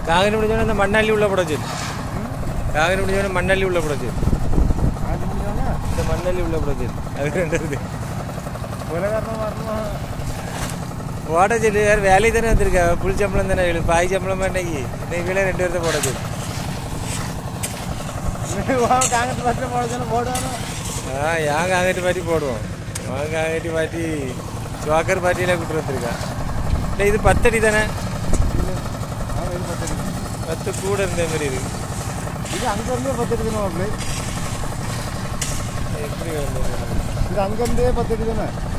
Concrete முடிஞ்சோடனே இந்த மண்ணள்ளி உள்ள போடச்சு. காங்கிரீட் முடிஞ்சோடனே மண்ணள்ளி உள்ள போடச்சு. இந்த மண்ணள்ளி உள்ள போடச்சு. அது ரெண்டு இருக்கு. போட சொல்லி வேறு வேலையை தானே வந்துருக்கா. புல் சம்பளம் தானே பாய் சம்பளமா இன்னைக்கு இன்னைக்கு வேலை 2 பேர்த்த போட சொல்லி. காங்கிரீட் பார்ட்டி போட சொல்லி போடுவாங்க. ஏன் காங்கிரீட் பார்ட்டி போடுவோம். அவன் காங்கிரீட் பார்ட்டி ஜோக்கர் பார்ட்டியில கூட்டு வந்துருக்கா. இல்லை இது 10 அடி தானே. 10 கூட இருந்த மாதிரி இருக்கு. இது அங்கிருந்தே 10 அடி தானே. எப்படி இது அங்கிருந்தே 10 அடி தானே.